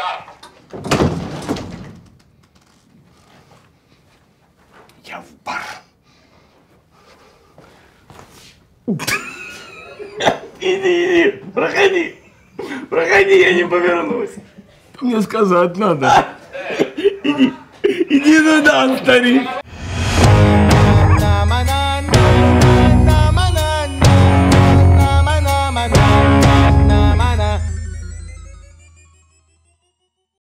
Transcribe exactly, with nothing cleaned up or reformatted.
Я в бар. Иди, иди, проходи. Проходи, я не повернусь. Мне сказать надо. Иди, иди туда, старик.